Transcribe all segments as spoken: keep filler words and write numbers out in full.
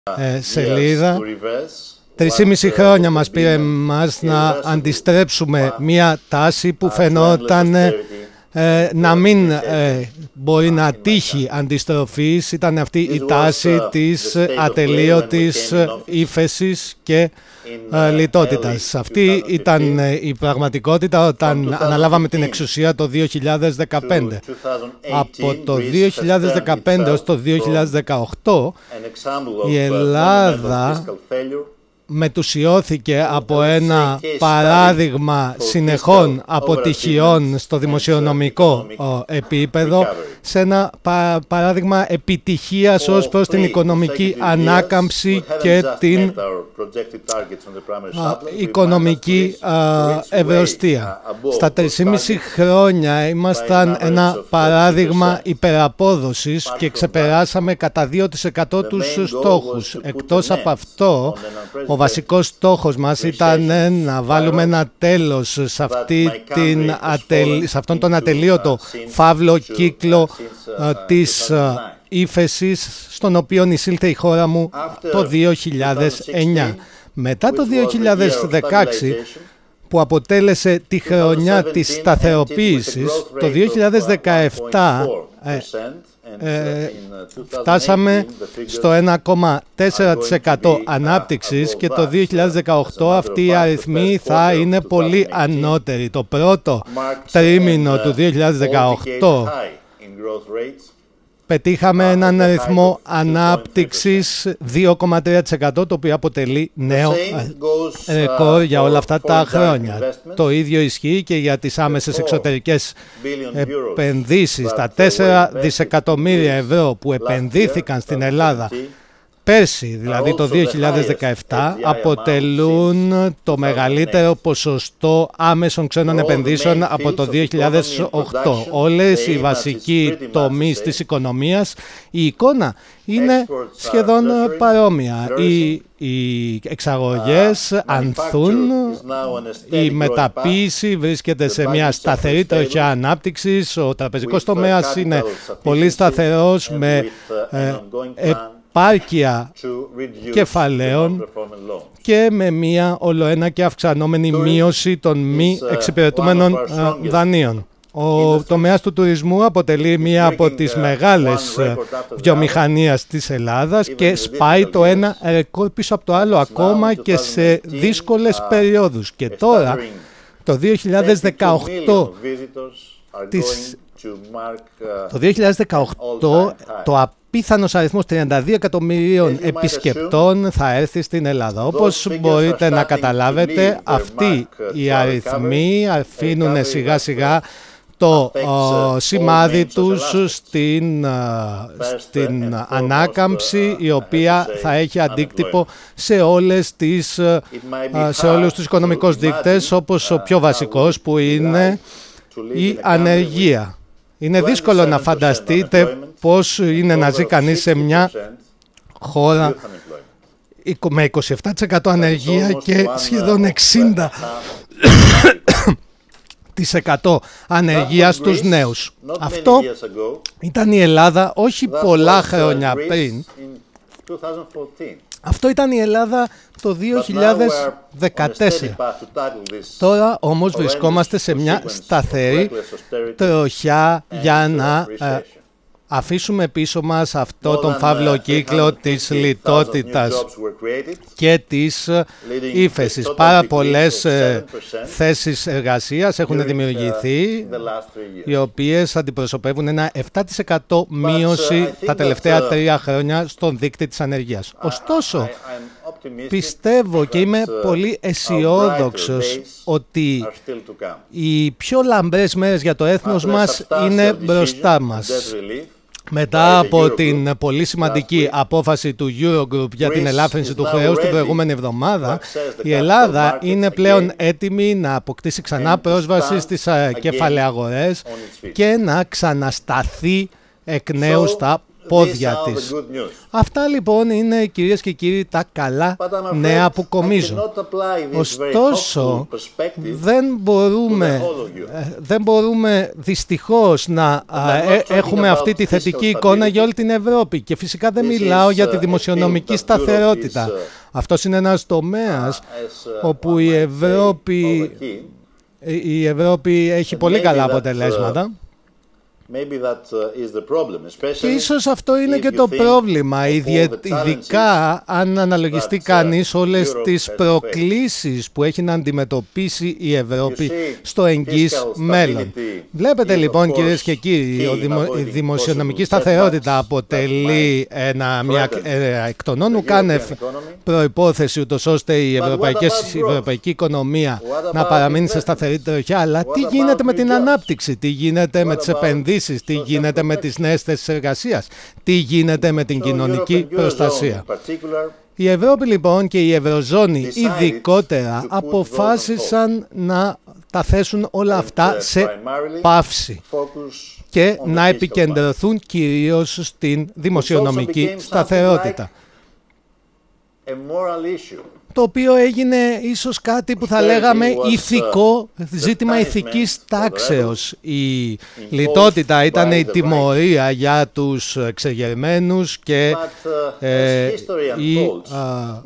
ε, σελίδα. Τρεις χρόνια μας πήρε μας να αντιστρέψουμε μία τάση που φαινόταν ε, να μην ε, μπορεί να τύχει αντιστροφής. Ήταν αυτή η τάση της ατελείωτης ύφεσης και ε, λιτότητας. Αυτή ήταν ε, η πραγματικότητα όταν αναλάβαμε την εξουσία το δύο χιλιάδες δεκαπέντε. Από το δύο χιλιάδες δεκαπέντε ως το δύο χιλιάδες δεκαοκτώ η Ελλάδα μετουσιώθηκε από ένα παράδειγμα συνεχών αποτυχιών στο δημοσιονομικό επίπεδο σε ένα παράδειγμα επιτυχίας ως προς την οικονομική ανάκαμψη και την οικονομική ευρωστία. Στα τρία και μισό χρόνια ήμασταν ένα παράδειγμα υπεραπόδοσης και ξεπεράσαμε κατά δύο τοις εκατό τους στόχους. Εκτός από αυτό, ο βασικός στόχος μας ήταν να βάλουμε ένα τέλος σε, αυτή την ατελ... σε αυτόν τον ατελείωτο φαύλο κύκλο uh, της uh, ύφεσης στον οποίο εισήλθε η χώρα μου το δύο χιλιάδες εννιά. Μετά το δύο χιλιάδες δεκαέξι, που αποτέλεσε τη χρονιά της σταθεροποίησης, το δύο χιλιάδες δεκαεπτά ε, Ε, φτάσαμε στο ένα κόμμα τέσσερα τοις εκατό ανάπτυξης και το δύο χιλιάδες δεκαοκτώ αυτοί οι αριθμοί θα είναι πολύ ανώτεροι. Το πρώτο τρίμηνο του δύο χιλιάδες δεκαοκτώ πετύχαμε έναν αριθμό ανάπτυξης δύο κόμμα τρία τοις εκατό, το οποίο αποτελεί νέο ρεκόρ για όλα αυτά τα χρόνια. Το ίδιο ισχύει και για τις άμεσες εξωτερικές επενδύσεις. Τα τέσσερα δισεκατομμύρια ευρώ που επενδύθηκαν στην Ελλάδα πέρσι, δηλαδή το δύο χιλιάδες δεκαεπτά, αποτελούν το μεγαλύτερο ποσοστό άμεσων ξένων επενδύσεων από το δύο χιλιάδες οκτώ. Όλες οι βασικοί τομείς της οικονομίας, η εικόνα είναι σχεδόν παρόμοια. Οι, οι εξαγωγές ανθούν, η μεταποίηση βρίσκεται σε μια σταθερή τροχιά ανάπτυξης, ο τραπεζικός τομέας είναι πολύ σταθερός με ε, ε, επάρκεια κεφαλαίων και με μία ολοένα και αυξανόμενη μείωση των μη εξυπηρετούμενων δανείων. Ο τομέας του τουρισμού αποτελεί μία από τις μεγάλες βιομηχανίες της Ελλάδας και σπάει το ένα ρεκόρ πίσω από το άλλο ακόμα και σε δύσκολες περιόδους. Και τώρα, το δύο χιλιάδες δεκαοκτώ, της, το δύο χιλιάδες δεκαοκτώ το απίθανος αριθμός τριάντα δύο εκατομμυρίων επισκεπτών θα έρθει στην Ελλάδα. Όπως μπορείτε να καταλάβετε, αυτοί οι αριθμοί αφήνουν σιγά σιγά το uh, σημάδι τους στην, uh, στην ανάκαμψη, η οποία θα έχει αντίκτυπο σε, όλες τις, uh, σε όλους τους οικονομικούς δείκτες, όπως ο πιο βασικός που είναι η ανεργία. Είναι δύσκολο να φανταστείτε πώς είναι να ζει κανείς σε μια χώρα με είκοσι επτά τοις εκατό ανεργία και σχεδόν εξήντα τοις εκατό ανεργία στους νέους. Αυτό ήταν η Ελλάδα όχι πολλά χρόνια πριν. Αυτό ήταν η Ελλάδα το δύο χιλιάδες δεκατέσσερα. Τώρα όμως βρισκόμαστε σε μια σταθερή τροχιά για να ε, αφήσουμε πίσω μας αυτό τον φαύλο κύκλο της λιτότητας και της ύφεσης. Πάρα πολλές ε, θέσεις εργασίας έχουν δημιουργηθεί, οι οποίες αντιπροσωπεύουν ένα επτά τοις εκατό μείωση τα τελευταία τρία χρόνια στον δείκτη της ανεργίας. Ωστόσο, πιστεύω και είμαι πολύ αισιόδοξος ότι οι πιο λαμπρές μέρες για το έθνος μας είναι μπροστά μας. Μετά από την πολύ σημαντική απόφαση του Eurogroup για την ελάφρυνση του χρέους την προηγούμενη εβδομάδα, η Ελλάδα είναι πλέον έτοιμη να αποκτήσει ξανά πρόσβαση στις κεφαλαίες αγορές και να ξανασταθεί εκ νέου στα πόδια της. Αυτά λοιπόν είναι, κυρίες και κύριοι, τα καλά νέα που κομίζω. Ωστόσο, δεν μπορούμε, δεν μπορούμε δυστυχώς να ε, έχουμε αυτή τη θετική εικόνα για όλη την Ευρώπη. Και φυσικά δεν μιλάω για τη δημοσιονομική σταθερότητα. Αυτός είναι ένας τομέας όπου η Ευρώπη, η Ευρώπη έχει πολύ καλά αποτελέσματα. Και ίσως αυτό είναι και το πρόβλημα, ειδικά αν αναλογιστεί κανείς όλες τις προκλήσεις που έχει να αντιμετωπίσει η Ευρώπη στο εγγύς μέλλον. Βλέπετε λοιπόν, κυρίες και κύριοι, η δημοσιονομική σταθερότητα αποτελεί ένα, μια εκ των όνου κάνευ προϋπόθεση, ούτως ώστε η, η ευρωπαϊκή οικονομία να παραμείνει σε σταθερή τροχιά. Αλλά τι γίνεται με την ανάπτυξη, τι γίνεται με τις επενδύσεις, τι γίνεται με τις νέες θέσεις εργασίας, τι γίνεται με την κοινωνική προστασία. Η Ευρώπη λοιπόν και η Ευρωζώνη ειδικότερα αποφάσισαν να τα θέσουν όλα αυτά σε παύση και να επικεντρωθούν κυρίως στην δημοσιονομική σταθερότητα. Το οποίο έγινε ίσως κάτι που θα λέγαμε ηθικό, ζήτημα ηθικής τάξεως. Η λιτότητα ήταν η τιμωρία για τους εξεγερμένους και ε, η, α,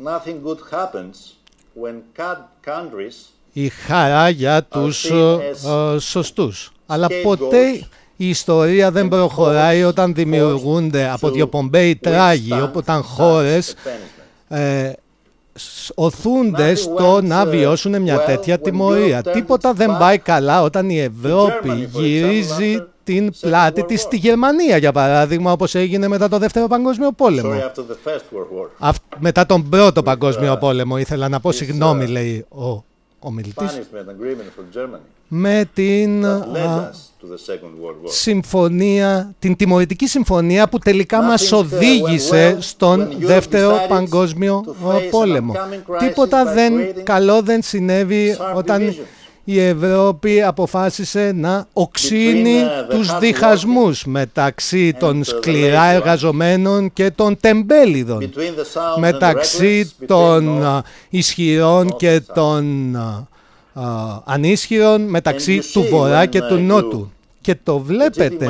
η χαρά για τους α, σωστούς. Αλλά ποτέ η ιστορία δεν προχωράει όταν δημιουργούνται από διοπομπαίοι τράγοι, όταν χώρες ε, οθούνται στο να βιώσουν μια τέτοια τιμωρία. Τίποτα δεν πάει καλά όταν η Ευρώπη γυρίζει την πλάτη της στη Γερμανία, για παράδειγμα, όπως έγινε μετά το Δεύτερο Παγκόσμιο Πόλεμο. Μετά τον Πρώτο Παγκόσμιο Πόλεμο, ήθελα να πω συγγνώμη, λέει ο ομιλητής, με την α, συμφωνία, την τιμωρητική συμφωνία που τελικά μας οδήγησε στον Δεύτερο Παγκόσμιο Πόλεμο. Τίποτα δεν, καλό δεν συνέβη όταν η Ευρώπη αποφάσισε να οξύνει τους διχασμούς μεταξύ των σκληρά εργαζομένων και των τεμπέληδων, μεταξύ των ισχυρών και των Uh, ανίσχυρων, μεταξύ του Βορρά και του Νότου. Και το βλέπετε,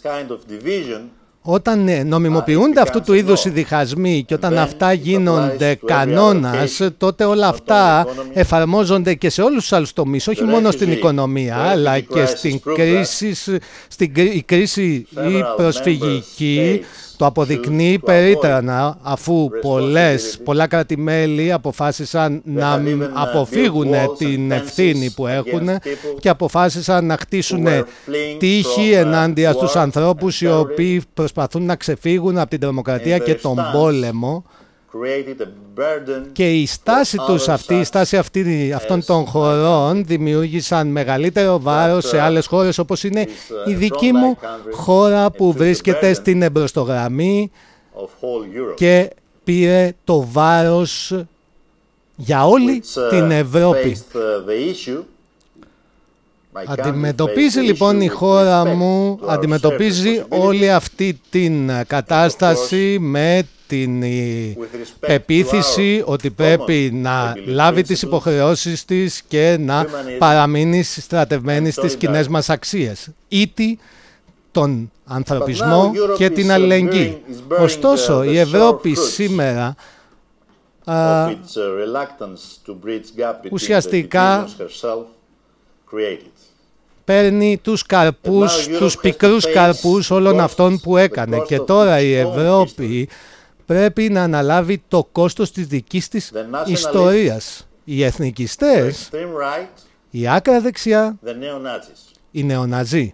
όταν νομιμοποιούνται αυτού του είδους οι διχασμοί και όταν αυτά γίνονται κανόνας, τότε όλα αυτά εφαρμόζονται και σε όλους τους άλλους τομείς, όχι μόνο στην οικονομία, αλλά και στην κρίση, στην η κρίση η προσφυγική. Το αποδεικνύει περίτρανα, αφού πολλές, πολλά κράτη-μέλη αποφάσισαν να αποφύγουν την ευθύνη που έχουν και αποφάσισαν να χτίσουν τείχη ενάντια στους ανθρώπους οι οποίοι προσπαθούν να ξεφύγουν από την τρομοκρατία και τον πόλεμο. Και η στάση τους αυτή, η στάση αυτή αυτών των χωρών δημιούργησαν μεγαλύτερο βάρος σε άλλες χώρες, όπως είναι η δική μου χώρα που βρίσκεται στην εμπροστογραμμή και πήρε το βάρος για όλη την Ευρώπη. Αντιμετωπίζει λοιπόν η χώρα μου, αντιμετωπίζει όλη αυτή την κατάσταση με την πεποίθηση ότι πρέπει να λάβει τις υποχρεώσεις της και να παραμείνει στρατευμένη στις κοινές μας αξίες, ήτι τον ανθρωπισμό και την αλληλεγγύη. Ωστόσο, η Ευρώπη σήμερα α, ουσιαστικά παίρνει τους καρπούς, τους πικρούς καρπούς όλων αυτών που έκανε. Και τώρα η Ευρώπη πρέπει να αναλάβει το κόστος της δικής της ιστορίας. Οι εθνικιστές, η άκρα δεξιά, οι νεοναζί,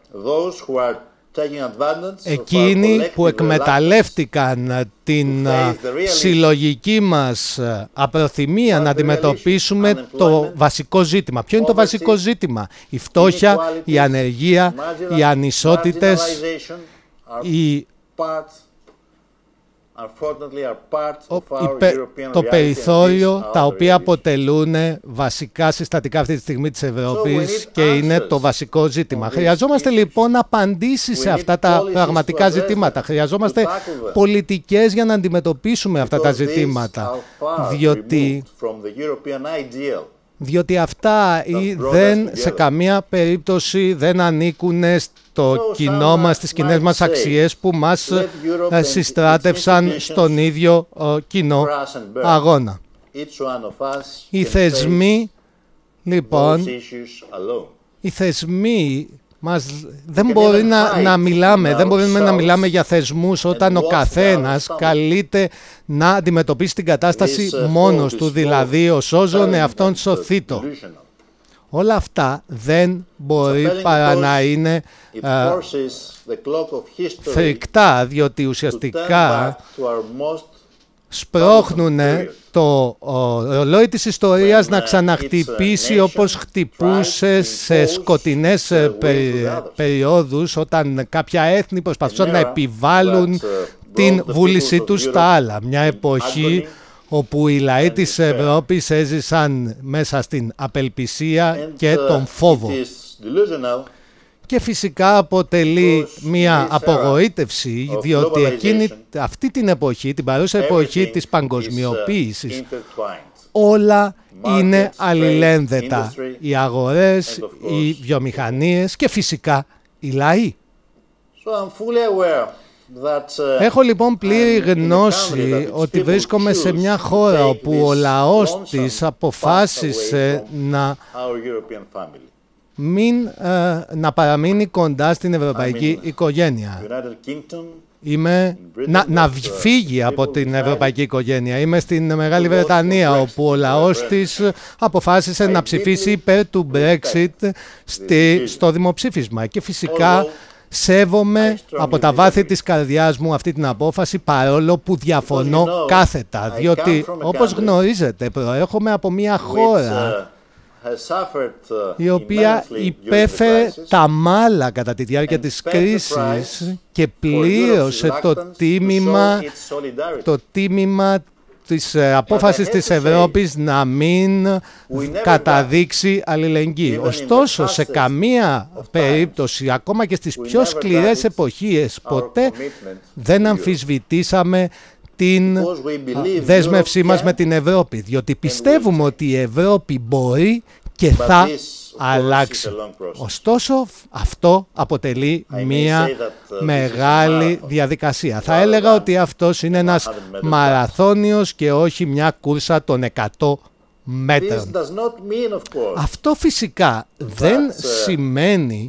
εκείνοι που εκμεταλλεύτηκαν την συλλογική μας απροθυμία να αντιμετωπίσουμε το βασικό ζήτημα. Ποιο είναι το βασικό ζήτημα? Η φτώχεια, η ανεργία, οι ανισότητες, η το περιθώριο, τα οποία αποτελούν βασικά συστατικά αυτή τη στιγμή της Ευρώπης και είναι το βασικό ζήτημα. Χρειαζόμαστε λοιπόν απαντήσεις σε αυτά τα πραγματικά ζητήματα. Χρειαζόμαστε πολιτικές για να αντιμετωπίσουμε αυτά τα ζητήματα, διότι... διότι αυτά δεν, σε καμία περίπτωση δεν ανήκουν στο κοινό μας, στις κοινές μας αξίες που μας συστράτευσαν στον ίδιο κοινό αγώνα. Οι θεσμοί, λοιπόν, οι θεσμοί μας δεν μπορεί να, να μιλάμε, δεν μπορούμε να μιλάμε για θεσμούς όταν ο καθένας καλείται να αντιμετωπίσει την κατάσταση μόνος του, δηλαδή ο σώζον εαυτόν σωθήτο. Όλα αυτά δεν μπορεί παρά να είναι α, φρικτά, διότι ουσιαστικά σπρώχνουν το ρολόι της ιστορίας να ξαναχτυπήσει όπως χτυπούσε σε σκοτεινές περιόδους, όταν κάποια έθνη προσπαθούσαν να επιβάλλουν την βούλησή τους στα άλλα. Μια εποχή όπου οι λαοί της Ευρώπης έζησαν μέσα στην απελπισία και τον φόβο. Και φυσικά αποτελεί μια απογοήτευση, διότι εκείνη, αυτή την εποχή, την παρούσα εποχή της παγκοσμιοποίησης, όλα είναι αλληλένδετα. Οι αγορές, οι βιομηχανίες και φυσικά οι λαοί. Έχω λοιπόν πλήρη γνώση ότι βρίσκομαι σε μια χώρα όπου ο λαός της αποφάσισε να... Μην, ε, να παραμείνει κοντά στην ευρωπαϊκή οικογένεια. Είμαι, να, να φύγει από την ευρωπαϊκή οικογένεια. Είμαι στην Μεγάλη Βρετανία, όπου ο λαός της αποφάσισε να ψηφίσει υπέρ του Brexit στη, στο δημοψήφισμα. Και φυσικά σέβομαι από τα βάθη της καρδιάς μου αυτή την απόφαση, παρόλο που διαφωνώ κάθετα. Διότι, όπως γνωρίζετε, προέρχομαι από μια χώρα η οποία υπέφερε τα μάλα κατά τη διάρκεια της κρίσης και πλήρωσε το τίμημα, το τίμημα της απόφασης της Ευρώπης να μην καταδείξει αλληλεγγύη. Ωστόσο, σε καμία περίπτωση, ακόμα και στις πιο σκληρές εποχές, ποτέ δεν αμφισβητήσαμε την δέσμευσή μας με την Ευρώπη, διότι πιστεύουμε ότι η Ευρώπη μπορεί και θα αλλάξει. Ωστόσο, αυτό αποτελεί μία μεγάλη διαδικασία. Θα έλεγα ότι αυτός είναι ένας μαραθώνιος και όχι μια κούρσα των εκατό μέτρων. Αυτό φυσικά δεν σημαίνει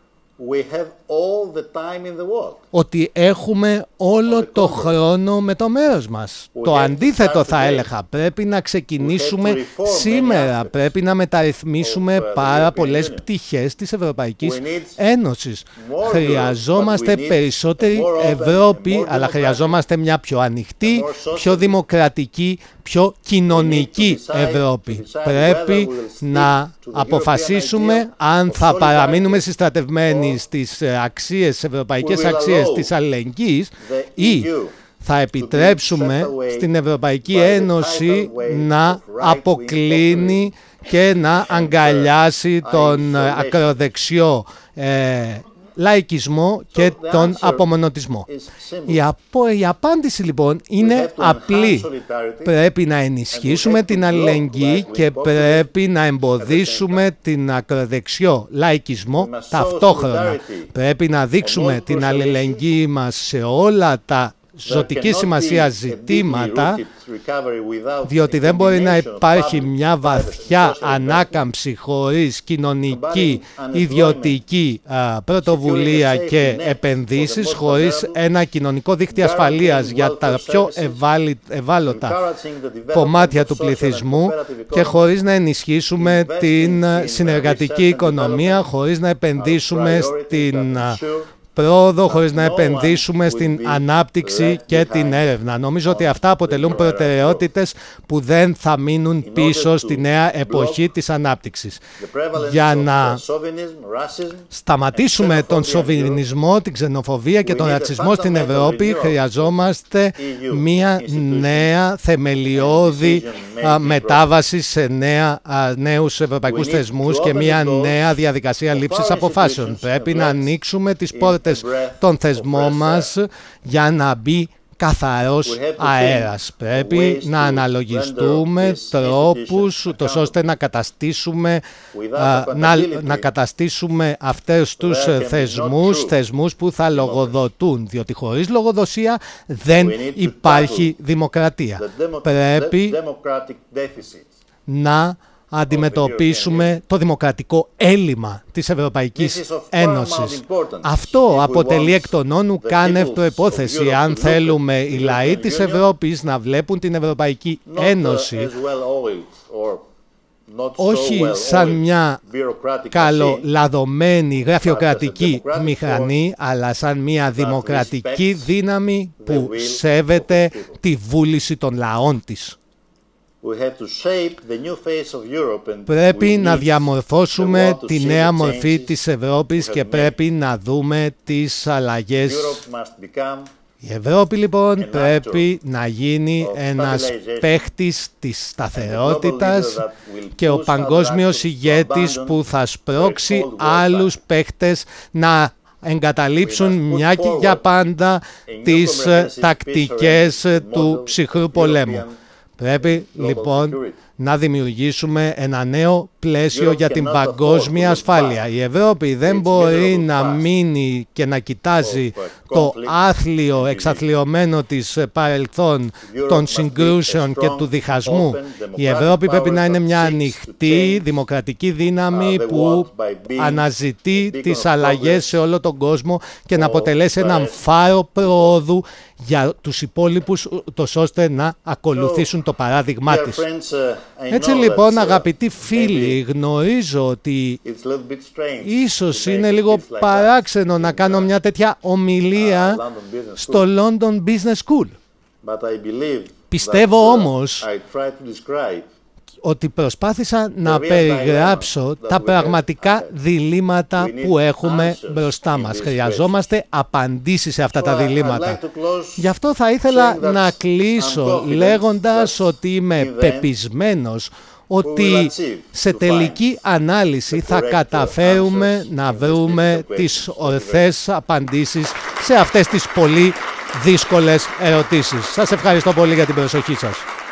ότι έχουμε όλο το χρόνο με το μέρος μας. Το αντίθετο θα έλεγα, πρέπει να ξεκινήσουμε σήμερα, πρέπει να μεταρρυθμίσουμε πάρα πολλές πτυχές της Ευρωπαϊκής Ένωσης. Χρειαζόμαστε περισσότερη Ευρώπη, αλλά χρειαζόμαστε μια πιο ανοιχτή, πιο δημοκρατική, πιο κοινωνική Ευρώπη. Πρέπει να αποφασίσουμε αν θα παραμείνουμε συστρατευμένοι στις αξίες, ευρωπαϊκές αξίες της αλληλεγγύης, ή θα επιτρέψουμε στην Ευρωπαϊκή Ένωση να αποκλίνει και να αγκαλιάσει τον ακροδεξιό ε, λαϊκισμό και τον απομονωτισμό. Η, απο, η απάντηση λοιπόν είναι απλή. Πρέπει να ενισχύσουμε την αλληλεγγύη και πρέπει να εμποδίσουμε την ακροδεξιό λαϊκισμό ταυτόχρονα. Πρέπει να δείξουμε την αλληλεγγύη μας σε όλα τα ζωτική σημασία ζητήματα, διότι δεν μπορεί να υπάρχει μια βαθιά ανάκαμψη χωρίς κοινωνική, ιδιωτική α, πρωτοβουλία και επενδύσεις, χωρίς ένα κοινωνικό δίκτυο ασφαλείας για τα πιο ευάλωτα κομμάτια του πληθυσμού και χωρίς να ενισχύσουμε την συνεργατική οικονομία, χωρίς να επενδύσουμε στην πρόοδο χωρίς να επενδύσουμε στην ανάπτυξη και την έρευνα. Νομίζω ότι αυτά αποτελούν προτεραιότητες που δεν θα μείνουν πίσω στη νέα εποχή της ανάπτυξης. Για να σταματήσουμε τον σοβινισμό, την ξενοφοβία και τον ρατσισμό στην Ευρώπη, χρειαζόμαστε μία νέα θεμελιώδη μετάβαση σε νέα, νέους ευρωπαϊκούς θεσμούς και μία νέα διαδικασία λήψης αποφάσεων. Πρέπει να ανοίξουμε τις πόρτες των θεσμών μας για να μπει καθαρός αέρας. Πρέπει να αναλογιστούμε τρόπους ούτως ώστε να καταστήσουμε, να, να καταστήσουμε αυτές τους θεσμούς, θεσμούς που θα λογοδοτούν, διότι χωρίς λογοδοσία δεν υπάρχει δημοκρατία. Πρέπει να αντιμετωπίσουμε το δημοκρατικό έλλειμμα της Ευρωπαϊκής Ένωσης. Αυτό αποτελεί εκ των όνου κάνευ προϋπόθεση αν θέλουμε οι λαοί της Ευρώπης να βλέπουν την Ευρωπαϊκή Ένωση όχι σαν μια καλολαδωμένη γραφειοκρατική μηχανή, αλλά σαν μια δημοκρατική δύναμη που σέβεται τη βούληση των λαών της. Πρέπει να διαμορφώσουμε τη νέα μορφή της Ευρώπης και πρέπει να δούμε τις αλλαγές. Η Ευρώπη λοιπόν πρέπει να γίνει ένας παίχτης της σταθερότητας και ο παγκόσμιος ηγέτης που θα σπρώξει άλλους παίχτες να εγκαταλείψουν μια και για πάντα τις τακτικές του ψυχρού πολέμου. Πρέπει λοιπόν να δημιουργήσουμε ένα νέο πλαίσιο για την παγκόσμια ασφάλεια. Η Ευρώπη δεν μπορεί να μείνει και να κοιτάζει το άθλιο, εξαθλιωμένο της παρελθόν των συγκρούσεων και του διχασμού. Η Ευρώπη πρέπει να είναι μια ανοιχτή, δημοκρατική δύναμη που αναζητεί τις αλλαγές σε όλο τον κόσμο και να αποτελέσει έναν φάρο προόδου για τους υπόλοιπους, τόσο ώστε να ακολουθήσουν το παράδειγμά της. Έτσι λοιπόν, αγαπητοί φίλοι, γνωρίζω ότι ίσως είναι λίγο παράξενο να κάνω μια τέτοια ομιλία στο London Business School. Πιστεύω όμως ότι προσπάθησα να περιγράψω τα πραγματικά διλήμματα που έχουμε μπροστά μας. Χρειαζόμαστε απαντήσεις σε αυτά τα διλήμματα. Γι' αυτό θα ήθελα να κλείσω λέγοντας ότι είμαι πεπισμένος ότι σε τελική ανάλυση θα καταφέρουμε να βρούμε τις ορθές απαντήσεις σε αυτές τις πολύ δύσκολες ερωτήσεις. Σας ευχαριστώ πολύ για την προσοχή σας.